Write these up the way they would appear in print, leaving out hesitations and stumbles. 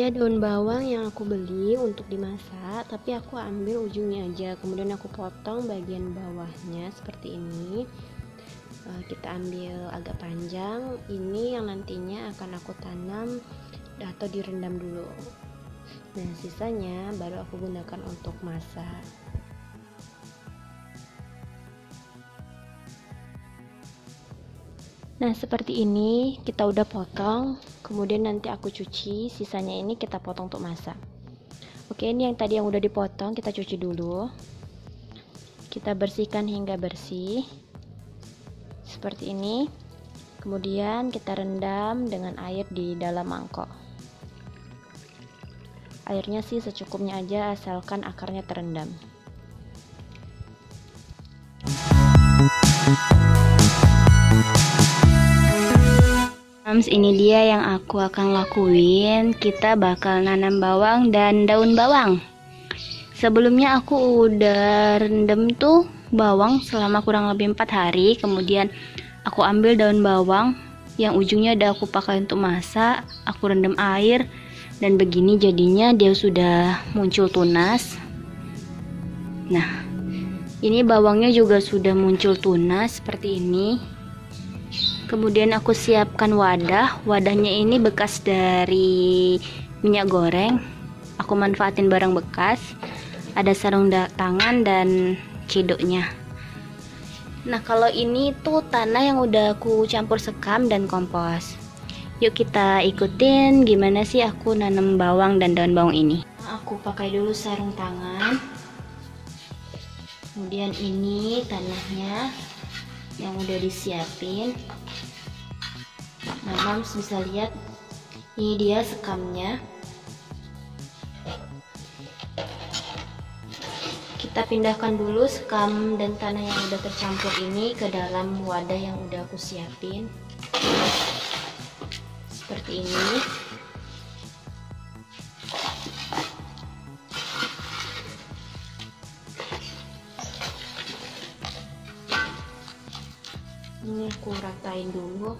Ada daun bawang yang aku beli untuk dimasak, tapi aku ambil ujungnya aja, kemudian aku potong bagian bawahnya seperti ini. Kita ambil agak panjang, ini yang nantinya akan aku tanam atau direndam dulu. Nah, sisanya baru aku gunakan untuk masak. Nah, seperti ini kita udah potong, kemudian nanti aku cuci, sisanya ini kita potong untuk masak. Oke, ini yang tadi yang udah dipotong kita cuci dulu. Kita bersihkan hingga bersih. Seperti ini. Kemudian kita rendam dengan air di dalam mangkok. Airnya sih secukupnya aja asalkan akarnya terendam. Ini dia yang aku akan lakuin. Kita bakal nanam bawang dan daun bawang. Sebelumnya aku udah rendam tuh bawang selama kurang lebih 4 hari. Kemudian aku ambil daun bawang yang ujungnya udah aku pakai untuk masak. Aku rendam air dan begini jadinya dia sudah muncul tunas. Nah, ini bawangnya juga sudah muncul tunas seperti ini. Kemudian aku siapkan wadah. Wadahnya ini bekas dari minyak goreng. Aku manfaatin barang bekas. Ada sarung tangan dan ciduknya. Nah, kalau ini tuh tanah yang udah aku campur sekam dan kompos. Yuk kita ikutin gimana sih aku nanam bawang dan daun bawang ini. Aku pakai dulu sarung tangan. Kemudian ini tanahnya yang udah disiapin. Nah, Mams bisa lihat ini dia sekamnya. Kita pindahkan dulu sekam dan tanah yang udah tercampur ini ke dalam wadah yang udah aku siapin. Seperti ini. Ini aku ratain dulu.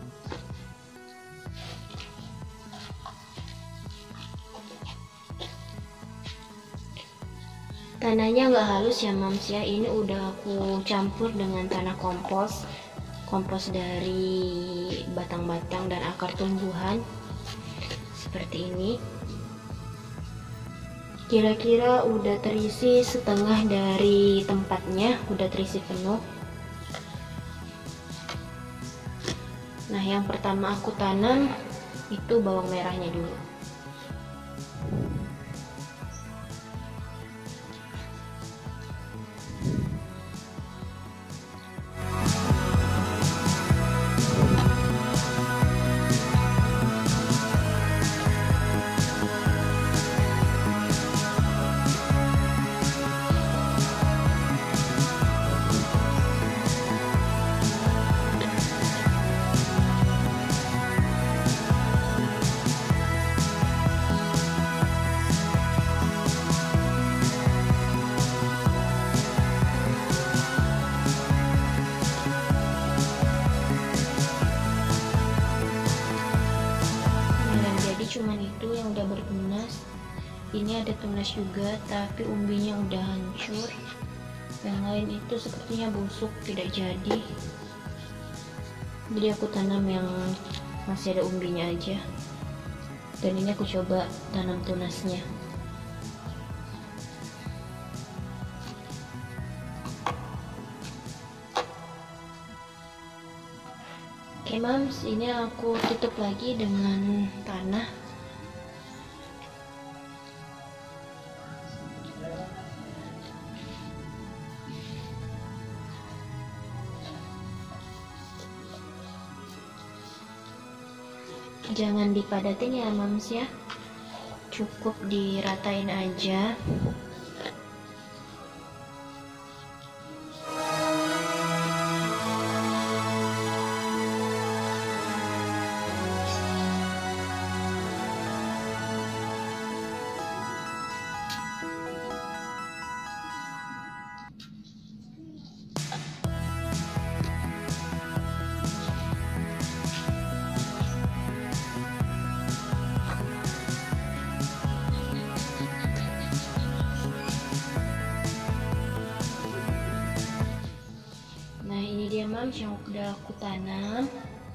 Tanahnya nggak halus ya Mams ya, ini udah aku campur dengan tanah kompos dari batang-batang dan akar tumbuhan seperti ini. Kira-kira udah terisi setengah dari tempatnya, udah terisi penuh. Nah, yang pertama aku tanam itu bawang merahnya dulu. Cuman itu yang udah bertunas. Ini ada tunas juga tapi umbinya udah hancur. Yang lain itu sepertinya busuk, tidak jadi. Jadi aku tanam yang masih ada umbinya aja. Dan ini aku coba tanam tunasnya. Oke Mams, ini aku tutup lagi dengan tanah. Jangan dipadatin ya Mams ya, cukup diratain aja. mams yang udah aku tanam.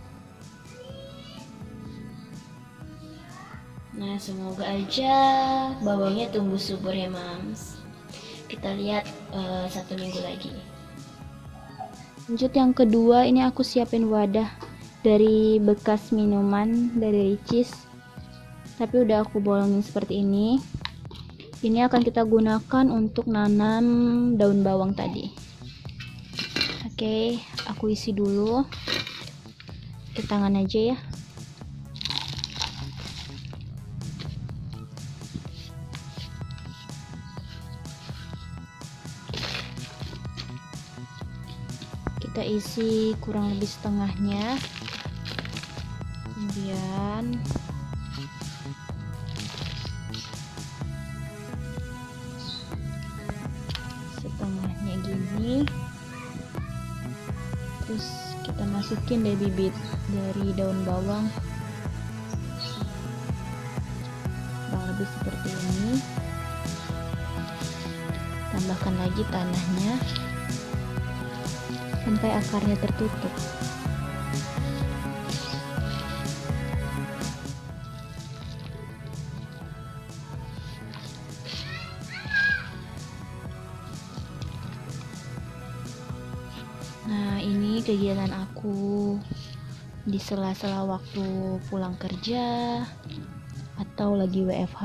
Nah, semoga aja bawangnya tumbuh subur ya mams. Kita lihat 1 minggu lagi. Lanjut yang kedua, ini aku siapin wadah dari bekas minuman dari Ricis, tapi udah aku bolongin seperti ini. Ini akan kita gunakan untuk nanam daun bawang tadi. Oke, aku isi dulu ke tangan aja ya. Kita isi kurang lebih setengahnya, kemudian setengahnya gini, terus kita masukin deh bibit dari daun bawang, kurang lebih seperti ini. Tambahkan lagi tanahnya sampai akarnya tertutup. Nah, ini kegiatan aku di sela-sela waktu pulang kerja atau lagi WFH.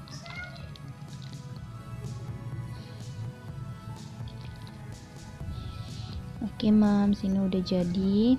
Oke mams, ini udah jadi.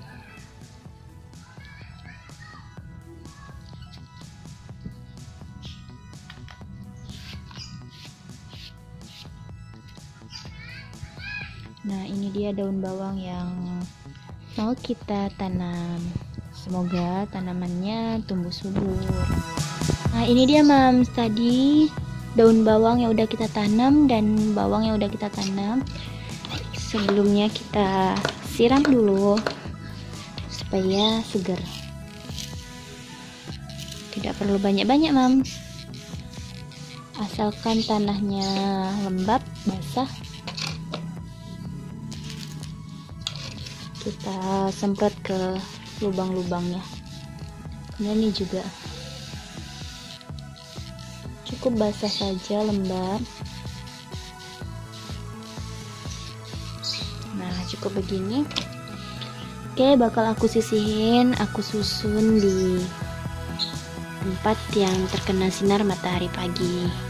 Nah, ini dia daun bawang yang mau kita tanam. Semoga tanamannya tumbuh subur. Nah, ini dia mams, tadi daun bawang yang udah kita tanam dan bawang yang udah kita tanam. Sebelumnya kita siram dulu supaya segar. Tidak perlu banyak-banyak mams, asalkan tanahnya lembab, basah. Kita semprot ke lubang-lubangnya. Kemudian ini juga cukup basah saja, lembab. Nah, cukup begini. Oke, bakal aku sisihin, aku susun di tempat yang terkena sinar matahari pagi.